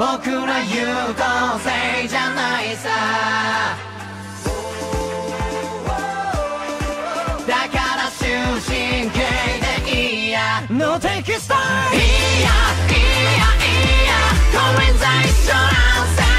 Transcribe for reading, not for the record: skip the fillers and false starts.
僕ら優等生じゃないさ。だから終身刑でいいや。No take it style。いいやいいやいいや。これじゃ一緒なんせ。